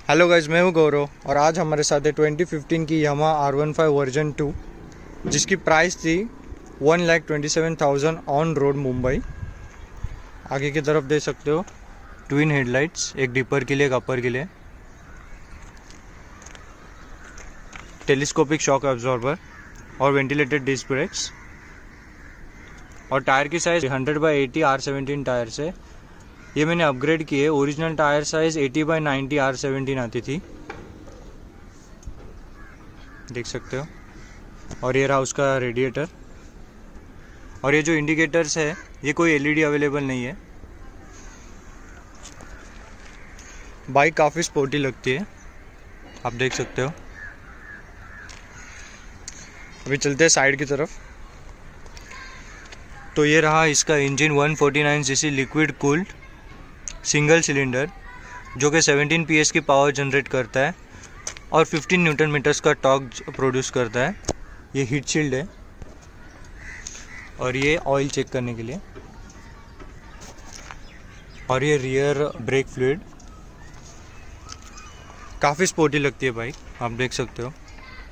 Hello guys, मैं हूँ गौरव और आज हमारे साथ है 2015 की यामाहा R15 वर्जन 2 जिसकी प्राइस थी 1,27,000 ऑन रोड मुंबई। आगे की तरफ देख सकते हो ट्विन हेडलाइट्स, एक डिपर के लिए एक अपर के लिए, टेलीस्कोपिक शॉक एब्जॉर्बर और वेंटिलेटेड डिस्क ब्रेक्स। और टायर की साइज़ 100/80 R17 टायर्स है। ये मैंने अपग्रेड किए। ओरिजिनल टायर साइज़ 80/90 R17 आती थी, देख सकते हो। और ये रहा उसका रेडिएटर। और ये जो इंडिकेटर्स है ये कोई एलईडी अवेलेबल नहीं है। बाइक काफ़ी स्पोर्टी लगती है, आप देख सकते हो। अभी चलते हैं साइड की तरफ। तो ये रहा इसका engine 149 CC liquid cooled single cylinder जो कि 17 PS की पावर जनरेट करता है और 15 न्यूटन मीटर्स का टॉर्क प्रोड्यूस करता है। ये हीट शील्ड है और ये ऑयल चेक करने के लिए। और ये रियर ब्रेक फ्लूइड, काफ़ी स्पोर्टी लगती है बाइक, आप देख सकते हो।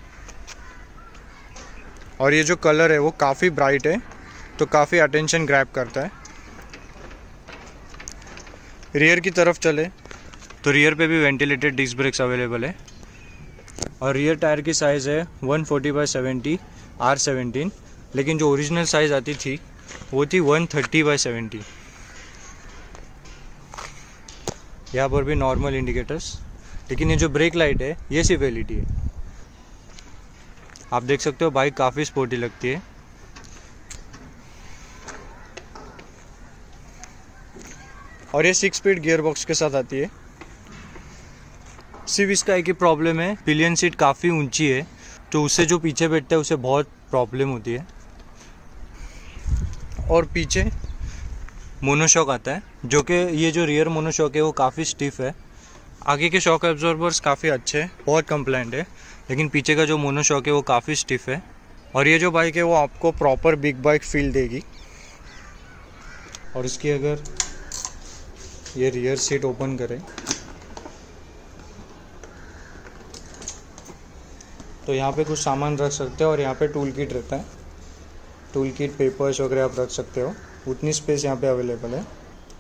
और ये जो कलर है वो काफ़ी ब्राइट है, तो काफ़ी अटेंशन ग्रैब करता है। रियर की तरफ चले तो रियर पे भी वेंटिलेटेड डिस्क ब्रेक्स अवेलेबल है। और रियर टायर की साइज़ है 140/70 R17, लेकिन जो ओरिजिनल साइज़ आती थी वो थी 130/70। यहाँ पर भी नॉर्मल इंडिकेटर्स, लेकिन ये जो ब्रेक लाइट है ये सिर्फ एलईडी है। आप देख सकते हो बाइक काफ़ी स्पोर्टी लगती है। और ये 6 स्पीड गियर बॉक्स के साथ आती है। सिर्फ इसका एक ही प्रॉब्लम है, पिलियन सीट काफ़ी ऊंची है, तो उससे जो पीछे बैठता है उसे बहुत प्रॉब्लम होती है। और पीछे मोनोशॉक आता है, जो कि ये जो रियर मोनोशॉक है वो काफ़ी स्टिफ है। आगे के शॉक एब्जॉर्बर्स काफ़ी अच्छे हैं, बहुत कंप्लाइंट है, लेकिन पीछे का जो मोनोशॉक है वो काफ़ी स्टिफ है। और ये जो बाइक है वो आपको प्रॉपर बिग बाइक फील देगी। और इसकी अगर ये रियर सीट ओपन करें तो यहाँ पे कुछ सामान रख सकते हो। और यहाँ पे टूल किट रहता है, टूल किट, पेपर्स वगैरह आप रख सकते हो। उतनी स्पेस यहाँ पे अवेलेबल है।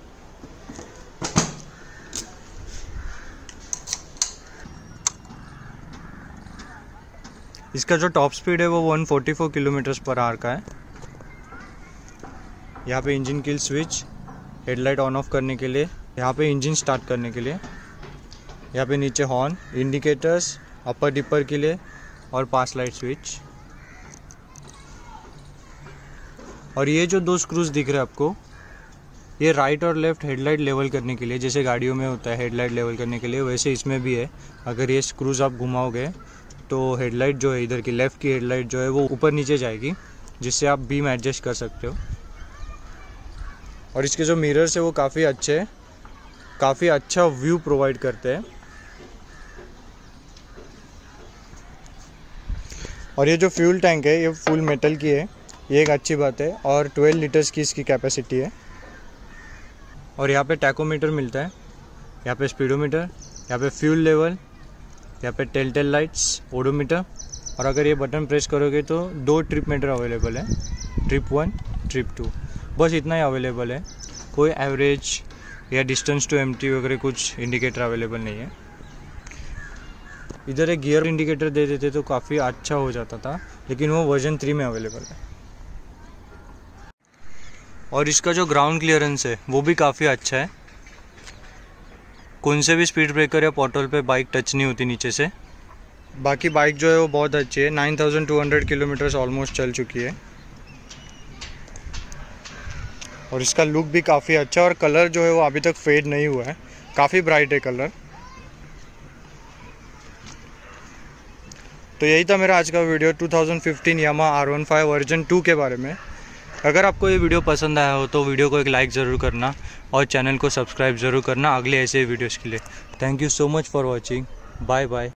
इसका जो टॉप स्पीड है वो 144 km/h का है। यहाँ पे engine kill switch, headlight on off करने के लिए, यहाँ पे इंजन स्टार्ट करने के लिए, यहाँ पे नीचे हॉर्न, इंडिकेटर्स, अपर डिपर के लिए और पास लाइट स्विच। और ये जो 2 स्क्रूज दिख रहे हैं आपको, ये राइट और लेफ्ट हेडलाइट लेवल करने के लिए, जैसे गाड़ियों में होता है हेडलाइट लेवल करने के लिए, वैसे इसमें भी है। अगर ये स्क्रूज आप घुमाओगे तो हेडलाइट जो है इधर की लेफ़्ट की हेडलाइट जो है वो ऊपर नीचे जाएगी, जिससे आप बीम एडजस्ट कर सकते हो। और इसके जो मिरर्स है वो काफ़ी अच्छे हैं, काफ़ी अच्छा व्यू प्रोवाइड करते हैं। और ये जो फ्यूल टैंक है ये फुल मेटल की है, ये एक अच्छी बात है। और 12 लीटर्स की इसकी कैपेसिटी है। और यहाँ पे टैकोमीटर मिलता है, यहाँ पे स्पीडोमीटर, यहाँ पे फ्यूल लेवल, यहाँ पे टेल लाइट्स, ओडोमीटर। और अगर ये बटन प्रेस करोगे तो 2 ट्रिप मीटर अवेलेबल है, ट्रिप 1, ट्रिप 2, बस इतना ही अवेलेबल है। कोई एवरेज या डिस्टेंस टू एम्प्टी वगैरह कुछ इंडिकेटर अवेलेबल नहीं है। इधर एक गियर इंडिकेटर दे देते तो काफ़ी अच्छा हो जाता था, लेकिन वो वर्जन 3 में अवेलेबल है। और इसका जो ग्राउंड क्लियरेंस है वो भी काफ़ी अच्छा है। कौन से भी स्पीड ब्रेकर या पोर्टल पे बाइक टच नहीं होती नीचे से। बाकी बाइक जो है वो बहुत अच्छी है, 9200 किलोमीटर्स ऑलमोस्ट चल चुकी है। और इसका लुक भी काफ़ी अच्छा है। और कलर जो है वो अभी तक फेड नहीं हुआ है, काफ़ी ब्राइट है कलर। तो यही था मेरा आज का वीडियो 2015 यामाहा R15 वर्जन 2 के बारे में। अगर आपको ये वीडियो पसंद आया हो तो वीडियो को एक लाइक ज़रूर करना और चैनल को सब्सक्राइब ज़रूर करना अगले ऐसे वीडियोज़ के लिए। Thank you so much for watching. Bye bye.